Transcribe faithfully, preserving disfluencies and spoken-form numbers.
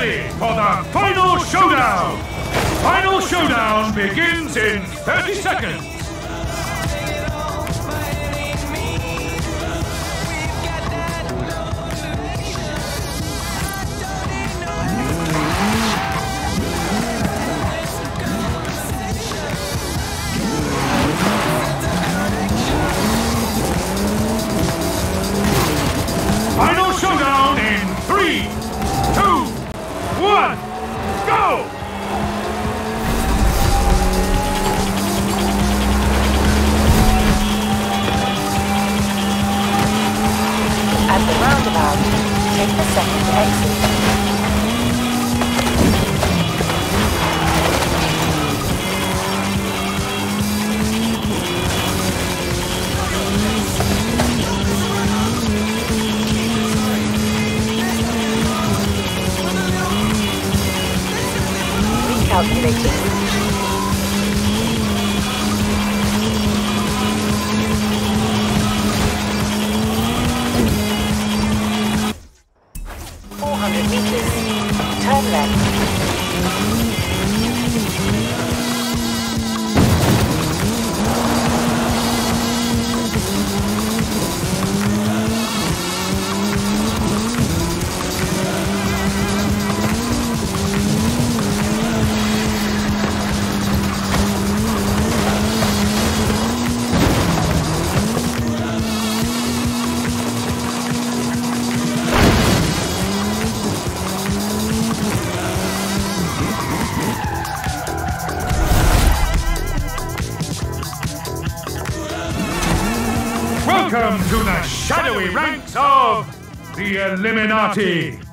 ready for the final showdown! Final showdown begins in thirty seconds. Final showdown in three, two, one, go! At the roundabout, take the second exit. Recalculating. four hundred meters. Turn left. Welcome to the shadowy ranks of the Illuminati.